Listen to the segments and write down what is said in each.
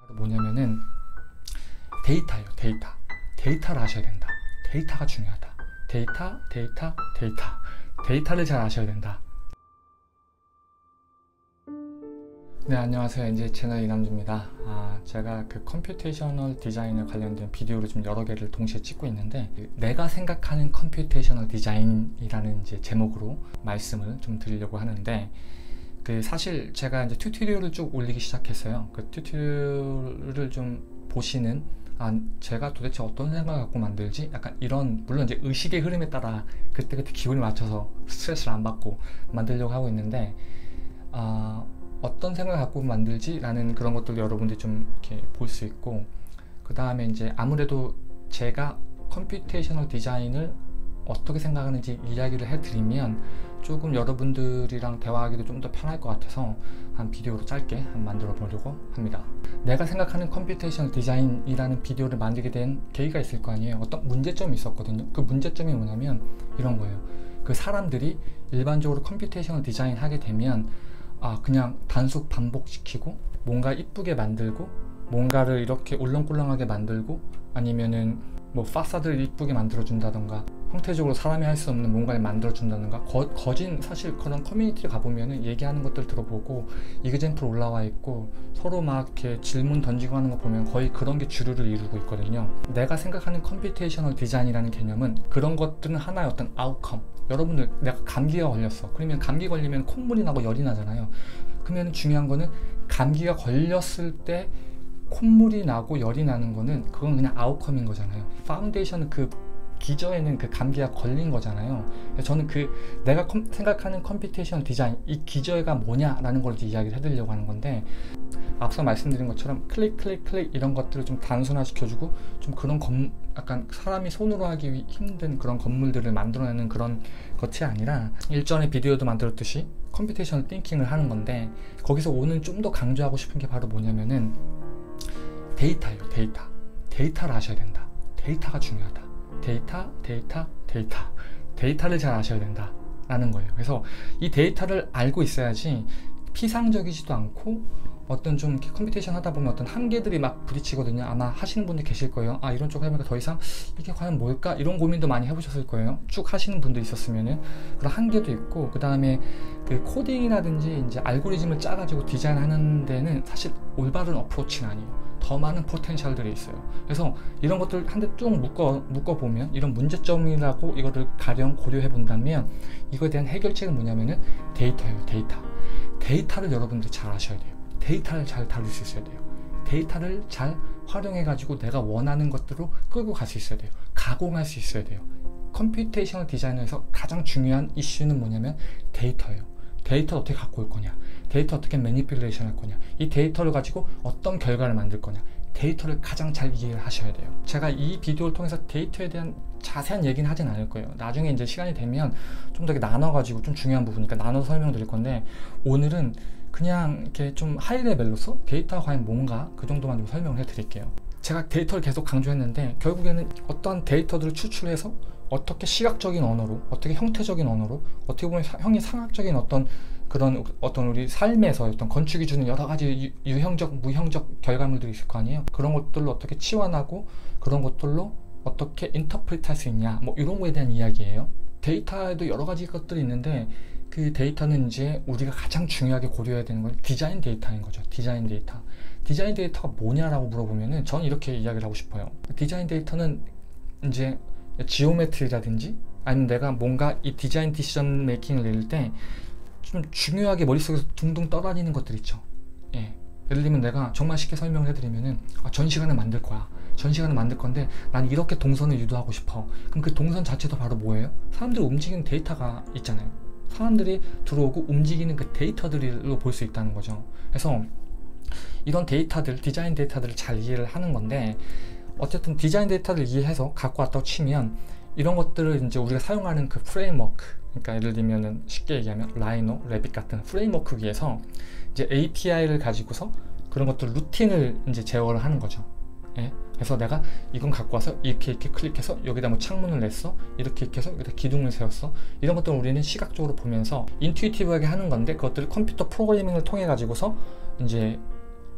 뭐냐면은 데이터예요. 데이터를 아셔야 된다. 데이터가 중요하다. 데이터를 잘 아셔야 된다. 네, 안녕하세요. NJ 채널 이남주입니다. 제가 그 컴퓨테이셔널 디자인에 관련된 비디오를 좀 여러 개를 동시에 찍고 있는데, 내가 생각하는 컴퓨테이셔널 디자인이라는 이제 제목으로 말씀을 좀 드리려고 하는데, 사실 제가 이제 튜토리얼을 쭉 올리기 시작했어요. 그 튜토리얼을 좀 보시는, 제가 도대체 어떤 생각을 갖고 만들지? 약간 이런, 물론 이제 의식의 흐름에 따라 그때그때 기분에 맞춰서 스트레스를 안 받고 만들려고 하고 있는데, 어떤 생각을 갖고 만들지? 라는 그런 것들을 여러분들이 좀 이렇게 볼 수 있고, 그 다음에 이제 아무래도 제가 컴퓨테이셔널 디자인을 어떻게 생각하는지 이야기를 해드리면 조금 여러분들이랑 대화하기도 좀 더 편할 것 같아서 한 비디오로 짧게 만들어 보려고 합니다. 내가 생각하는 컴퓨테이셔널 디자인이라는 비디오를 만들게 된 계기가 있을 거 아니에요. 어떤 문제점이 있었거든요. 그 문제점이 뭐냐면 이런 거예요. 그 사람들이 일반적으로 컴퓨테이셔널 디자인 하게 되면 그냥 단순 반복시키고 뭔가 이쁘게 만들고 뭔가를 이렇게 울렁꿀렁하게 만들고 아니면은 뭐 파사드를 이쁘게 만들어준다던가 형태적으로 사람이 할 수 없는 뭔가를 만들어준다던가 거진 사실 그런 커뮤니티를 가보면은 얘기하는 것들 들어보고 이그젠플 올라와 있고 서로 막 이렇게 질문 던지고 하는 거 보면 거의 그런 게 주류를 이루고 있거든요. 내가 생각하는 컴퓨테이셔널 디자인이라는 개념은 그런 것들은 하나의 어떤 아웃컴. 여러분들 내가 감기가 걸렸어. 그러면 감기 걸리면 콧물이 나고 열이 나잖아요. 그러면 중요한 거는 감기가 걸렸을 때 콧물이 나고 열이 나는 거는 그건 그냥 아웃컴인 거잖아요. 파운데이션은 그 기저에는 그 감기가 걸린 거잖아요. 저는 내가 생각하는 컴퓨테이션 디자인, 이 기저가 뭐냐라는 걸 이야기를 해드리려고 하는 건데, 앞서 말씀드린 것처럼 클릭 이런 것들을 좀 단순화시켜주고 좀 그런 약간 사람이 손으로 하기 힘든 그런 건물들을 만들어내는 그런 것이 아니라 일전에 비디오도 만들었듯이 컴퓨테이셔널 띵킹을 하는 건데, 거기서 오늘 좀 더 강조하고 싶은 게 바로 뭐냐면은 데이터예요. 데이터를 아셔야 된다. 데이터가 중요하다. 데이터를 잘 아셔야 된다 라는 거예요. 그래서 이 데이터를 알고 있어야지 피상적이지도 않고 어떤 좀 컴퓨테이션 하다 보면 어떤 한계들이 막 부딪히거든요. 아마 하시는 분들 계실 거예요. 이런 쪽 하니까 더 이상 이게 과연 뭘까? 이런 고민도 많이 해보셨을 거예요. 쭉 하시는 분도 있었으면은. 그런 한계도 있고, 그 다음에 그 코딩이라든지 이제 알고리즘을 짜가지고 디자인하는 데는 사실 올바른 어프로치는 아니에요. 더 많은 포텐셜들이 있어요. 그래서 이런 것들 한 대 쭉 묶어보면 이런 문제점이라고 이거를 가령 고려해 본다면 이거에 대한 해결책은 뭐냐면은 데이터예요. 데이터를 여러분들이 잘 아셔야 돼요. 데이터를 잘 다룰 수 있어야 돼요. 데이터를 잘 활용해 가지고 내가 원하는 것들로 끌고 갈 수 있어야 돼요. 가공할 수 있어야 돼요. 컴퓨테이셔널 디자이너에서 가장 중요한 이슈는 뭐냐면 데이터예요. 데이터를 어떻게 갖고 올 거냐, 데이터 어떻게 매니플레이션 할 거냐, 이 데이터를 가지고 어떤 결과를 만들 거냐, 데이터를 가장 잘 이해를 하셔야 돼요. 제가 이 비디오를 통해서 데이터에 대한 자세한 얘기는 하진 않을 거예요. 나중에 이제 시간이 되면 좀 더 나눠가지고 좀 중요한 부분이니까 나눠서 설명드릴 건데, 오늘은 그냥 이렇게 좀 하이 레벨로서 데이터가 과연 뭔가 그 정도만 좀 설명을 해드릴게요. 제가 데이터를 계속 강조했는데 결국에는 어떠한 데이터들을 추출해서 어떻게 시각적인 언어로, 어떻게 형태적인 언어로, 어떻게 보면 형이 상학적인 어떤 우리 삶에서 어떤 건축이 주는 여러 가지 유형적, 무형적 결과물들이 있을 거 아니에요. 그런 것들로 어떻게 치환하고 그런 것들로 어떻게 인터프리트 할 수 있냐, 뭐 이런 거에 대한 이야기예요. 데이터에도 여러 가지 것들이 있는데 그 데이터는 이제 우리가 가장 중요하게 고려해야 되는 건 디자인 데이터인 거죠. 디자인 데이터가 뭐냐라고 물어보면은 저는 이렇게 이야기를 하고 싶어요. 디자인 데이터는 이제 지오메트리라든지 아니면 내가 뭔가 이 디자인 디시전 메이킹을 낼 때 좀 중요하게 머릿속에서 둥둥 떠다니는 것들 있죠. 예를 들면 내가 정말 쉽게 설명을 해드리면은 전시관을 만들 거야. 전시관을 만들 건데 난 이렇게 동선을 유도하고 싶어. 그럼 그 동선 자체도 바로 뭐예요? 사람들이 움직이는 데이터가 있잖아요. 사람들이 들어오고 움직이는 그 데이터들로 볼 수 있다는 거죠. 그래서 이런 데이터들, 디자인 데이터들을 잘 이해를 하는 건데, 어쨌든 디자인 데이터를 이해해서 갖고 왔다고 치면 이런 것들을 이제 우리가 사용하는 그 프레임워크, 그러니까 예를 들면은 쉽게 얘기하면 라이노, 레빗 같은 프레임워크 위에서 이제 API를 가지고서 그런 것들 루틴을 이제 제어를 하는 거죠. 그래서 내가 이건 갖고 와서 이렇게 클릭해서 여기다 뭐 창문을 냈어, 이렇게 해서 여기다 기둥을 세웠어, 이런 것들을 우리는 시각적으로 보면서 인투이티브하게 하는 건데, 그것들을 컴퓨터 프로그래밍을 통해 가지고서 이제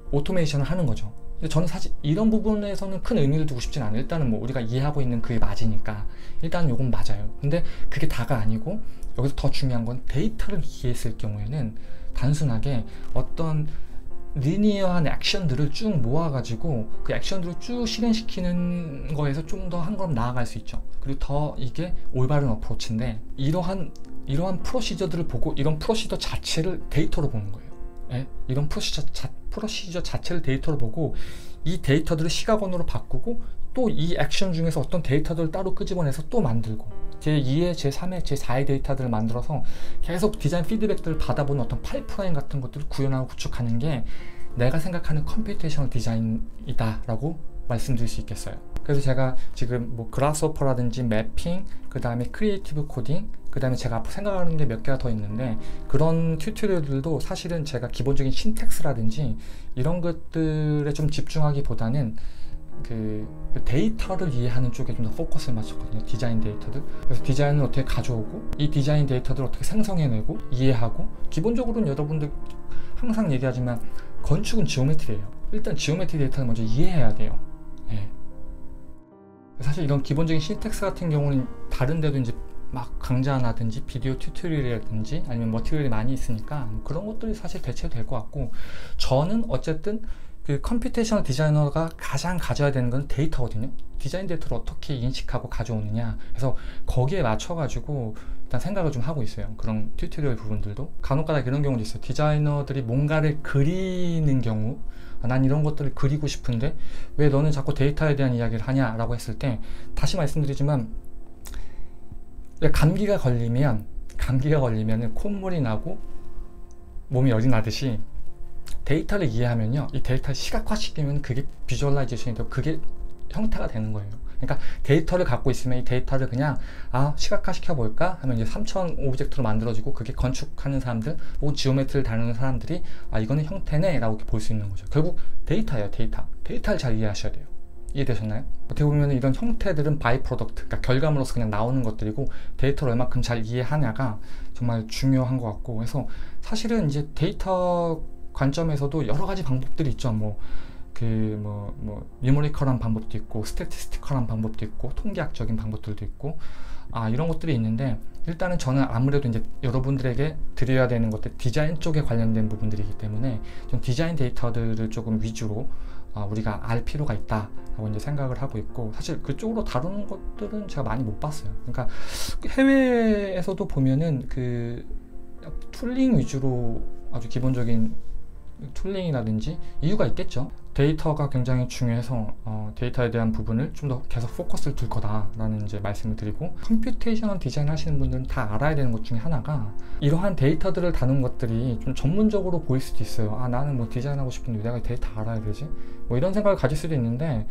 오토메이션을 하는 거죠. 근데 저는 사실 이런 부분에서는 큰 의미를 두고 싶진 않아요. 일단은 뭐 우리가 이해하고 있는 그게 맞으니까 일단 요건 맞아요. 근데 그게 다가 아니고 여기서 더 중요한 건 데이터를 이해했을 경우에는 단순하게 어떤 리니어한 액션들을 쭉 모아가지고 그 액션들을 쭉 실행시키는 거에서 좀 더 한 걸음 나아갈 수 있죠. 그리고 더 이게 올바른 어프로치인데 이러한 프로시저들을 보고 이런 프로시저 자체를 데이터로 보는 거예요. 예? 이런 프로시저 자체를 데이터로 보고 이 데이터들을 시각원으로 바꾸고 또 이 액션 중에서 어떤 데이터들을 따로 끄집어내서 또 만들고 제2의, 제3의, 제4의 데이터들을 만들어서 계속 디자인 피드백들을 받아보는 어떤 파이프라인 같은 것들을 구현하고 구축하는 게 내가 생각하는 컴퓨테이셔널 디자인이다 라고 말씀드릴 수 있겠어요. 그래서 제가 지금 뭐 그라스호퍼라든지 매핑, 그 다음에 크리에이티브 코딩, 그 다음에 제가 앞으로 생각하는 게 몇 개가 더 있는데 그런 튜토리얼들도 사실은 제가 기본적인 신텍스라든지 이런 것들에 좀 집중하기보다는 그 데이터를 이해하는 쪽에 좀 더 포커스를 맞췄거든요. 디자인 데이터들. 그래서 디자인을 어떻게 가져오고 이 디자인 데이터들을 어떻게 생성해내고 이해하고, 기본적으로는 여러분들 항상 얘기하지만 건축은 지오메트리예요. 일단 지오메트리 데이터를 먼저 이해해야 돼요. 예. 사실 이런 기본적인 신텍스 같은 경우는 다른 데도 이제 막 강좌나든지 비디오 튜토리얼이라든지 아니면 머티리얼이 많이 있으니까 그런 것들이 사실 대체될 것 같고, 저는 어쨌든 그 컴퓨테이셔널 디자이너가 가장 가져야 되는 건 데이터거든요. 디자인 데이터를 어떻게 인식하고 가져오느냐. 그래서 거기에 맞춰가지고 일단 생각을 좀 하고 있어요. 그런 튜토리얼 부분들도 간혹가다 이런 경우도 있어요. 디자이너들이 뭔가를 그리는 경우, 난 이런 것들을 그리고 싶은데 왜 너는 자꾸 데이터에 대한 이야기를 하냐 라고 했을 때, 다시 말씀드리지만 감기가 걸리면 콧물이 나고 몸이 열이 나듯이 데이터를 이해하면요, 이 데이터를 시각화시키면 그게 비주얼라이제이션이 되고 그게 형태가 되는 거예요. 그러니까 데이터를 갖고 있으면 이 데이터를 그냥 시각화 시켜볼까 하면 이제 3000 오브젝트로 만들어지고, 그게 건축하는 사람들 혹은 지오메트리를 다루는 사람들이 이거는 형태네 라고 볼 수 있는 거죠. 결국 데이터예요. 데이터를 잘 이해하셔야 돼요. 이해되셨나요? 어떻게 보면 이런 형태들은 바이 프로덕트, 그러니까 결과물로서 그냥 나오는 것들이고, 데이터를 얼마큼 잘 이해하냐가 정말 중요한 것 같고, 그래서 사실은 이제 데이터 관점에서도 여러 가지 방법들이 있죠. 뉴머리컬한 방법도 있고, 스태티스티컬한 방법도 있고, 통계학적인 방법들도 있고, 이런 것들이 있는데, 일단은 저는 아무래도 이제 여러분들에게 드려야 되는 것들, 디자인 쪽에 관련된 부분들이기 때문에 좀 디자인 데이터들을 조금 위주로 우리가 알 필요가 있다라고 이제 생각을 하고 있고, 사실 그쪽으로 다루는 것들은 제가 많이 못 봤어요. 그러니까 해외에서도 보면은 그 툴링 위주로 아주 기본적인 툴링이라든지 이유가 있겠죠. 데이터가 굉장히 중요해서 데이터에 대한 부분을 좀 더 계속 포커스를 둘 거다라는 이제 말씀을 드리고, 컴퓨테이셔널 디자인 하시는 분들은 다 알아야 되는 것 중에 하나가, 이러한 데이터들을 다루는 것들이 좀 전문적으로 보일 수도 있어요. 나는 뭐 디자인하고 싶은데 내가 데이터 알아야 되지? 뭐 이런 생각을 가질 수도 있는데,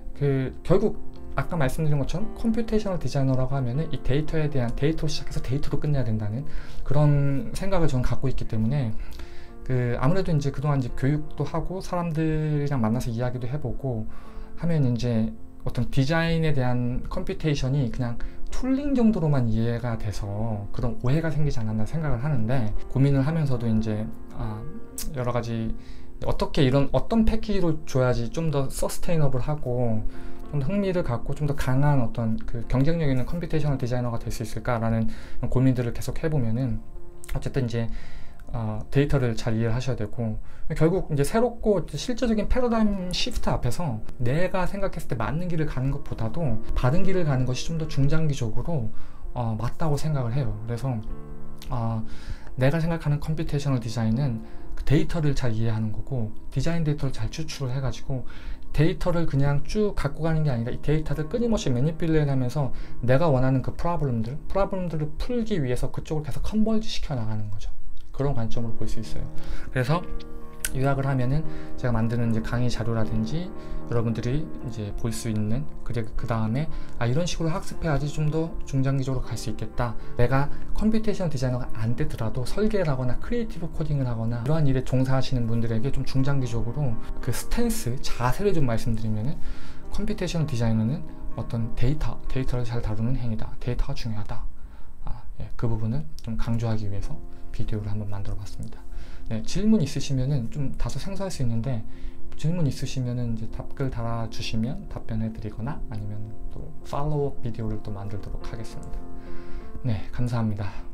결국 아까 말씀드린 것처럼 컴퓨테이셔널 디자이너라고 하면은 이 데이터에 대한, 데이터로 시작해서 데이터로 끝내야 된다는 그런 생각을 저는 갖고 있기 때문에, 아무래도 이제 그동안 이제 교육도 하고 사람들이랑 만나서 이야기도 해보고 하면 이제 어떤 디자인에 대한 컴퓨테이션이 그냥 툴링 정도로만 이해가 돼서 그런 오해가 생기지 않았나 생각을 하는데, 고민을 하면서도 이제 여러 가지 어떻게 어떤 패키지로 줘야지 좀 더 서스테이너블하고 좀 더 흥미를 갖고 좀 더 강한 어떤 그 경쟁력 있는 컴퓨테이셔널 디자이너가 될 수 있을까라는 고민들을 계속 해보면은, 어쨌든 이제 데이터를 잘 이해를 하셔야 되고, 결국 이제 새롭고 실제적인 패러다임 시프트 앞에서 내가 생각했을 때 맞는 길을 가는 것보다도 바른 길을 가는 것이 좀 더 중장기적으로 맞다고 생각을 해요. 그래서 내가 생각하는 컴퓨테이셔널 디자인은 데이터를 잘 이해하는 거고, 디자인 데이터를 잘 추출을 해가지고 데이터를 그냥 쭉 갖고 가는 게 아니라 이 데이터를 끊임없이 매니플레이트 하면서 내가 원하는 그 프로블럼들을 풀기 위해서 그쪽을 계속 컨버지 시켜 나가는 거죠. 그런 관점으로 볼 수 있어요. 그래서 요약을 하면은 제가 만드는 이제 강의 자료라든지 여러분들이 이제 볼 수 있는, 그 다음에 이런 식으로 학습해야지 좀 더 중장기적으로 갈 수 있겠다. 내가 컴퓨테이션 디자이너가 안 되더라도 설계를 하거나 크리에이티브 코딩을 하거나 이러한 일에 종사하시는 분들에게 좀 중장기적으로 그 스탠스, 자세를 좀 말씀드리면은, 컴퓨테이션 디자이너는 어떤 데이터를 잘 다루는 행위다. 데이터가 중요하다. 그 부분을 좀 강조하기 위해서 비디오를 한번 만들어 봤습니다. 네, 질문 있으시면은 좀 다소 생소할 수 있는데 질문 있으시면은 이제 답글 달아주시면 답변해 드리거나 아니면 또 팔로우업 비디오를 또 만들도록 하겠습니다. 네, 감사합니다.